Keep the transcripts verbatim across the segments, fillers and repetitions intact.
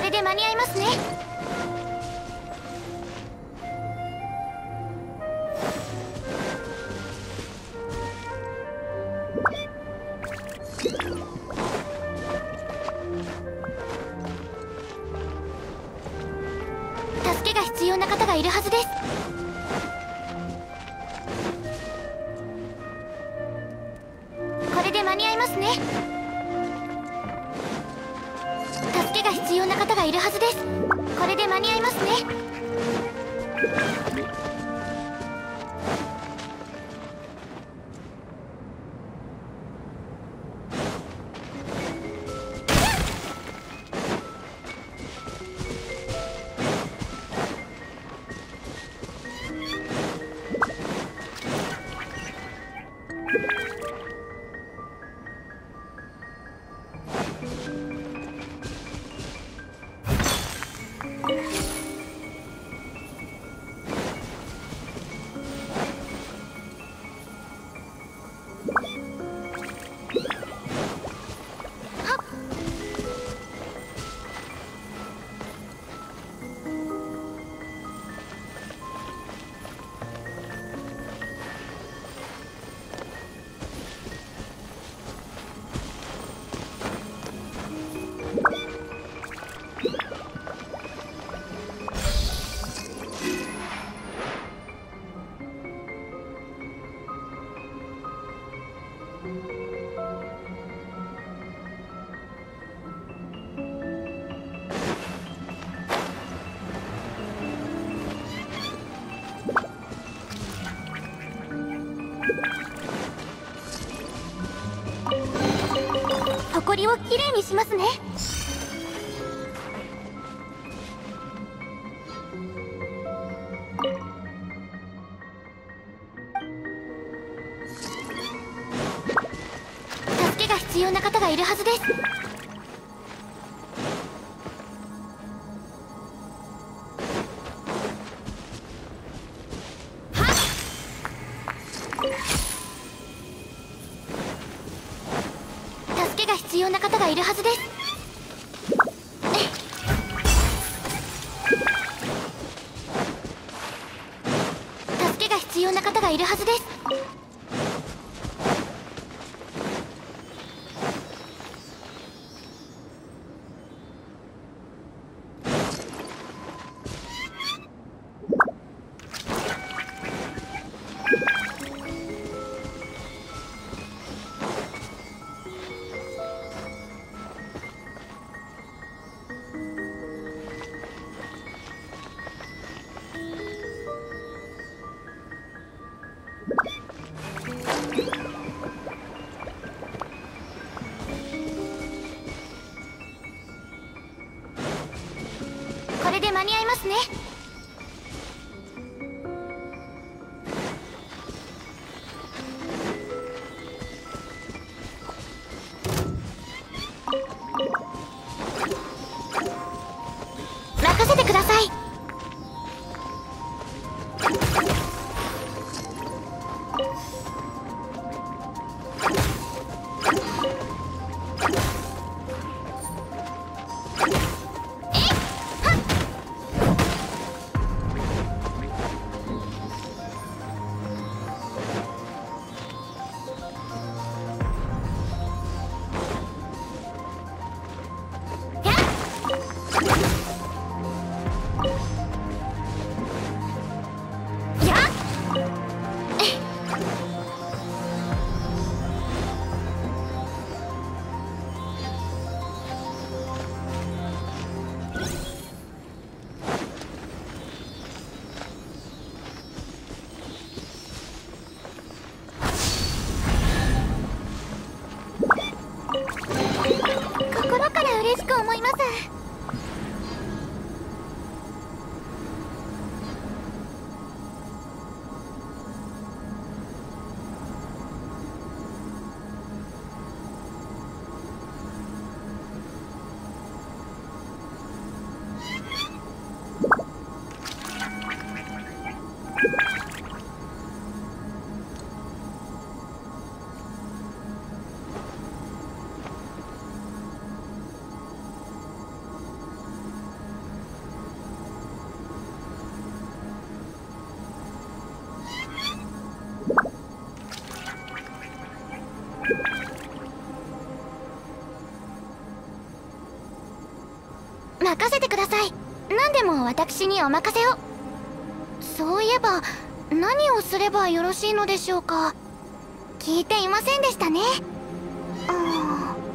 れで間に合いますね。助けが必要な方がいるはずです。これで間に合いますね。助けが必要な方がいるはずです。これで間に合いますね。埃をきれいにしますね。助けが必要な方がいるはずです。必要な方がいるはずです。助けが必要な方がいるはずです。これで間に合いますね。任せてください。心から嬉しく思います。 任せてください。何でも私にお任せを。そういえば何をすればよろしいのでしょうか。聞いていませんでしたね。あー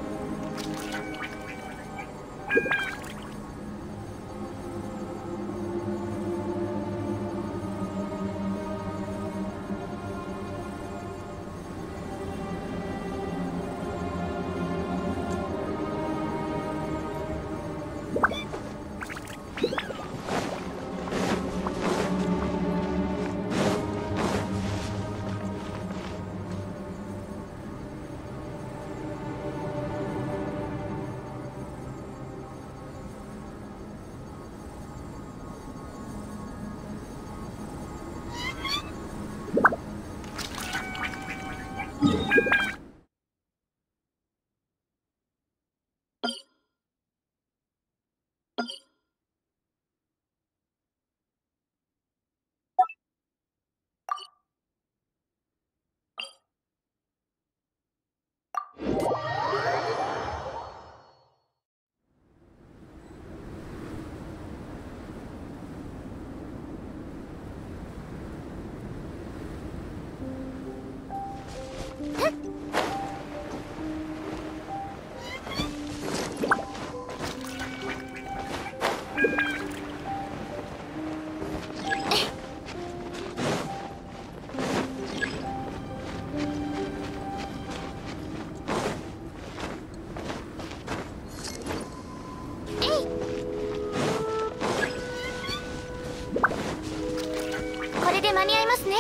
これで間に合いますね。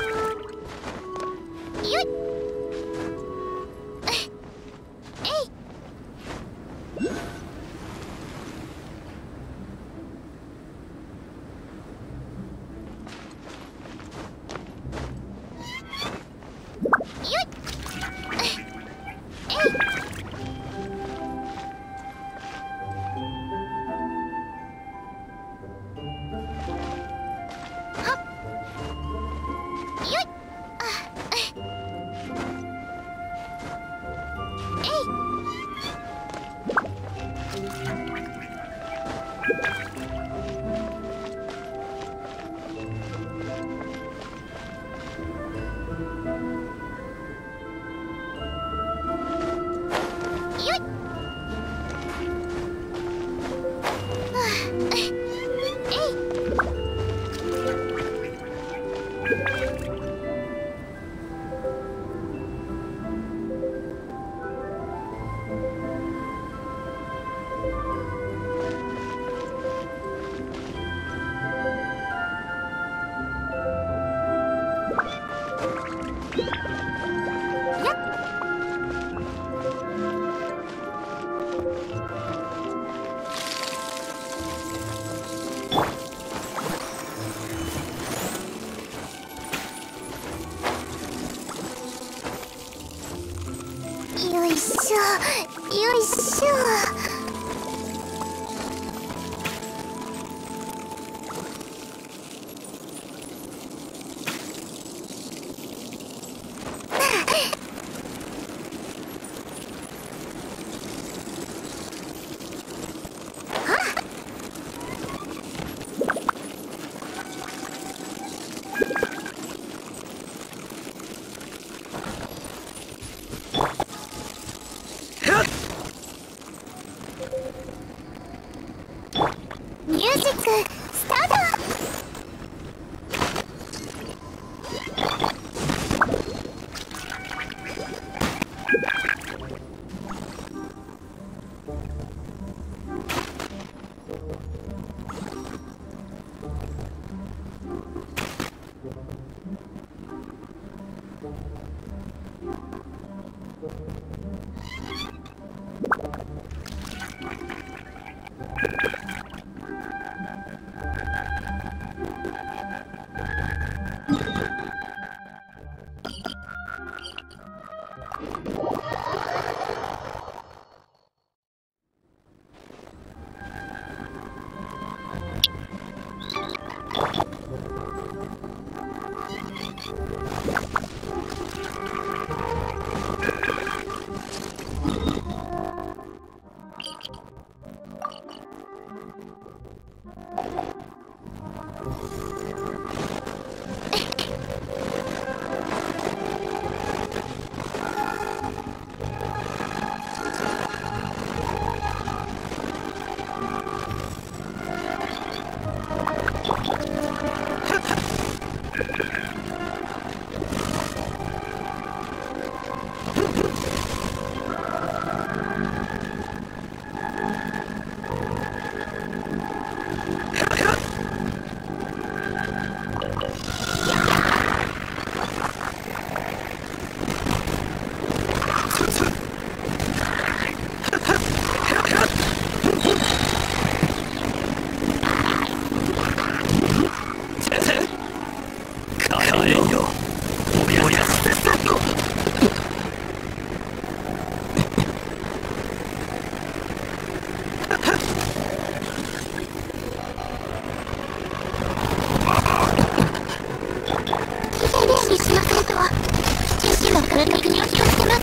よい。えい。よいしょよいしょ。ミュージックスタート。 分の国を気をつけます。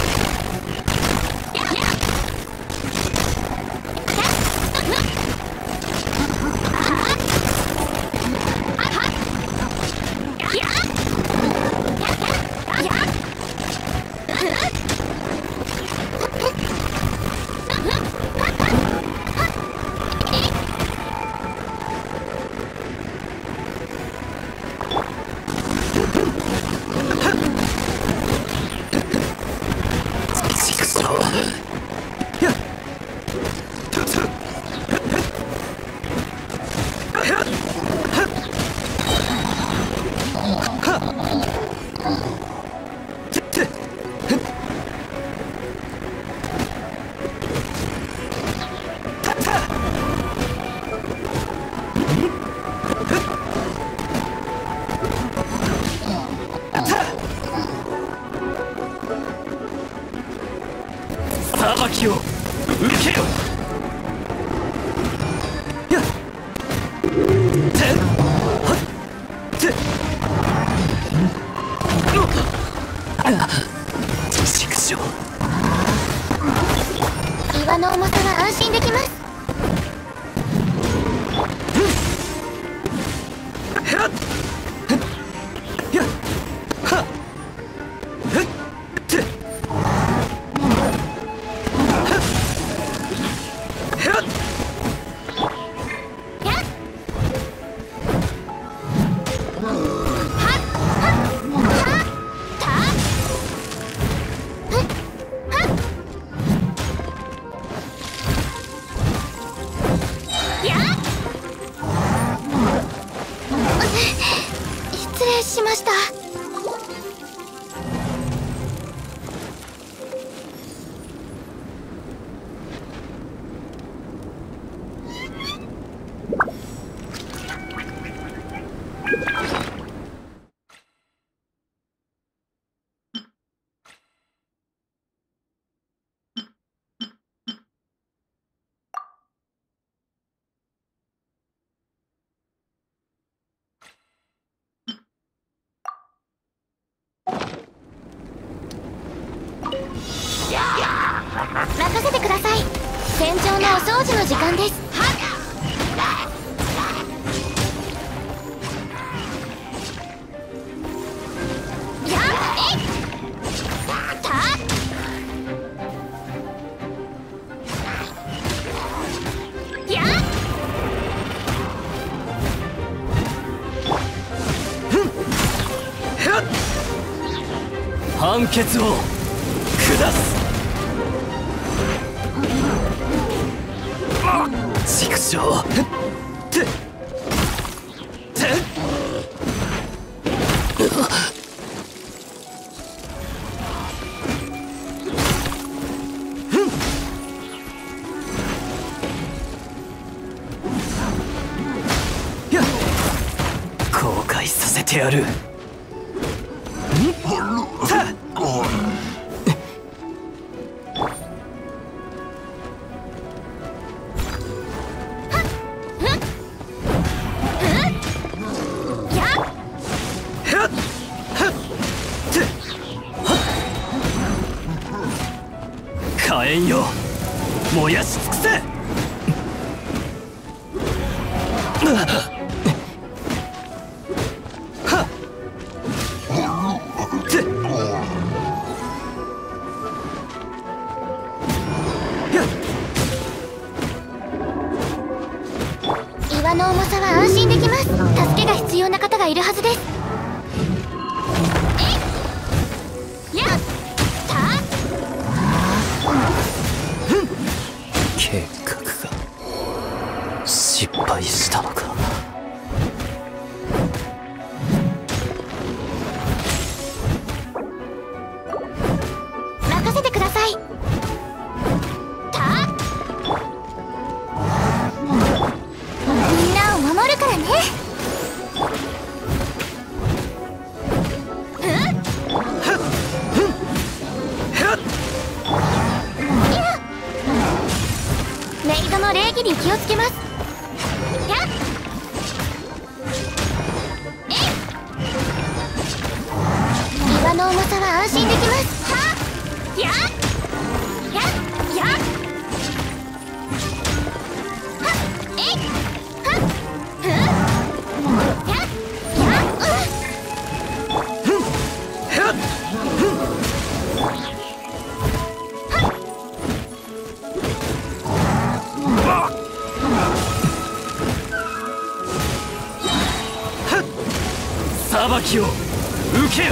裁きを受けよ。やってはって畜生。 岩の重さは安心できます。 やっはっ失礼しました。任せてください。戦場のお掃除の時間です。やっえたやっ判決を下す。畜生。ててやっ後悔させてやる。さあ火炎よ燃やし尽くせ。はっ岩の重さは安心できます。助けが必要な方がいるはずです。えいやった計画が失敗したのか。 任せてください。たみんなを守るからね。メイドの礼儀に気をつけます。やっえい岩岩の重さは安心できます。はっやっやっやっはっえいはっふんやっやっうんふんやっふん裁きを受けよ。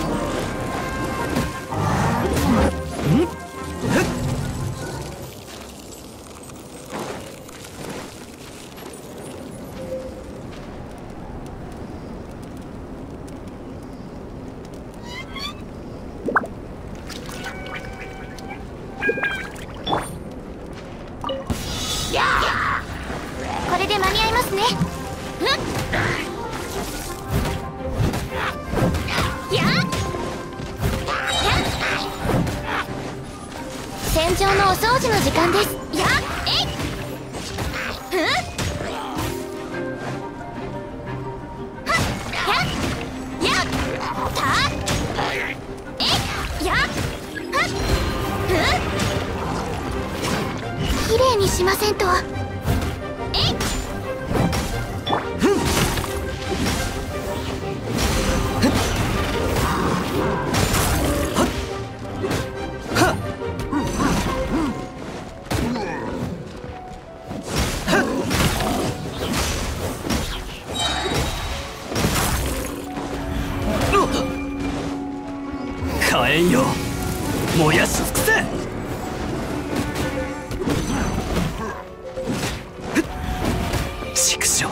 これで間に合いますね。戦場のお掃除の時間です。やっえいふんはっやっやったえいやっはっふんきれいにしませんと。えいふん火炎よ、燃やし尽くせ。畜生。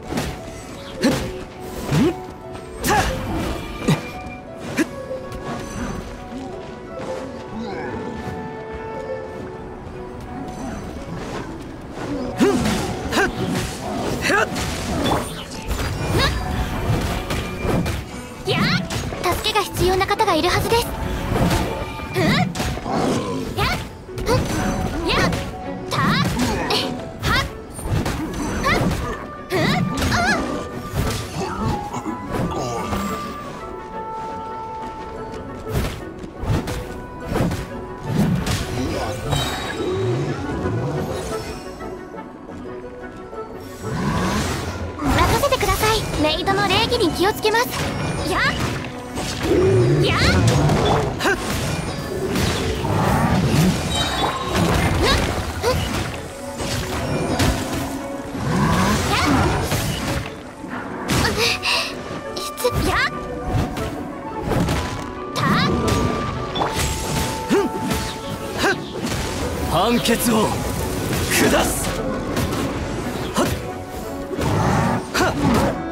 助けが必要な方がいるはずです。ふんやっふんやったえはっはっふんあっ任せてください。メイドの礼儀に気をつけます。やっやっはっ判決を下す。はっはっ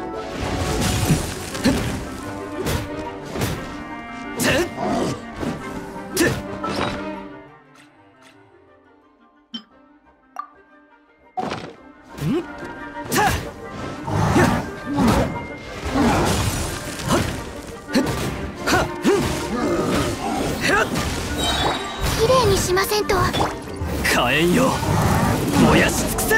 てってんたやっはっはっはっきれいにしませんと。 火炎よ、燃やし尽くせ。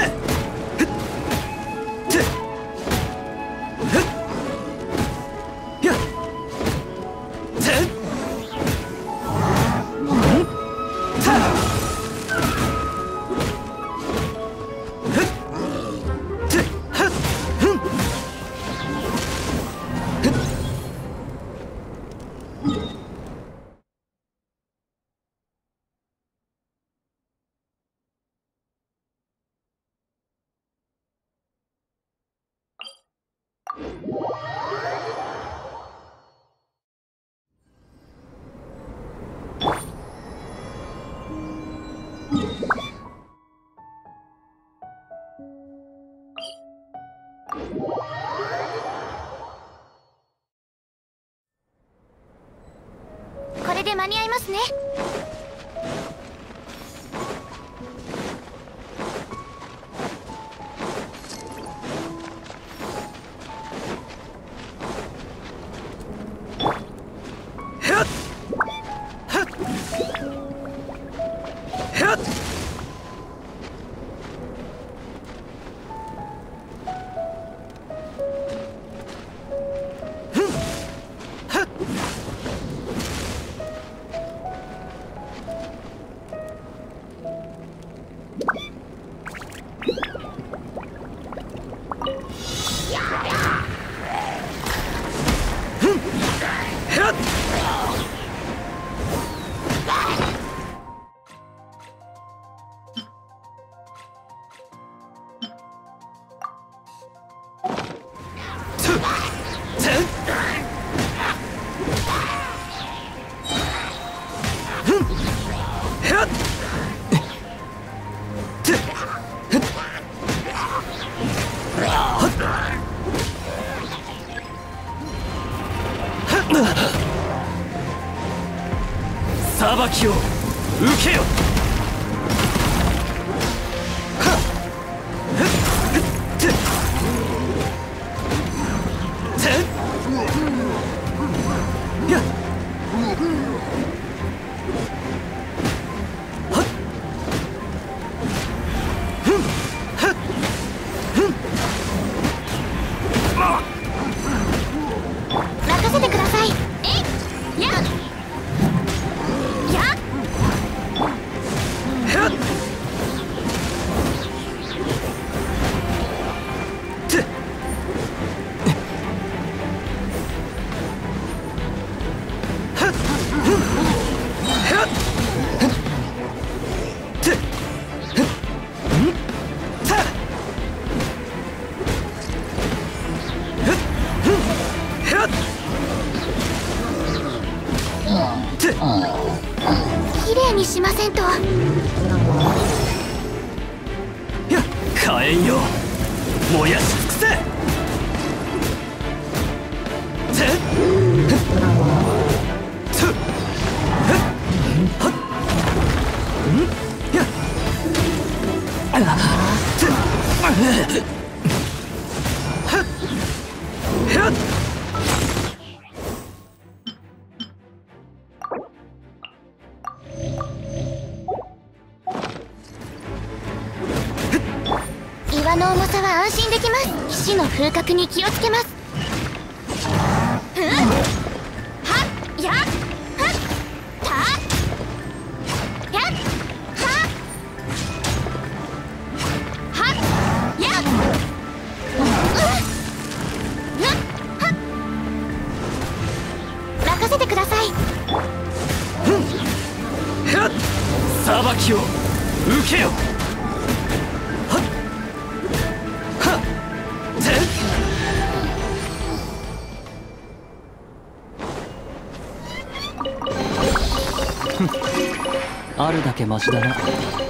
やってたはっふんこれで間に合いますね。 裁きを受けよ。 任せてください。えいやや綺麗にしませんと。 火炎よ、燃やし尽くせ。 岩の重さは安心できます。騎士の風格に気をつけます。うんはっやっはったやっははっやっうんはっ任せてください。 裁きを受けよ。 あるだけマシだな。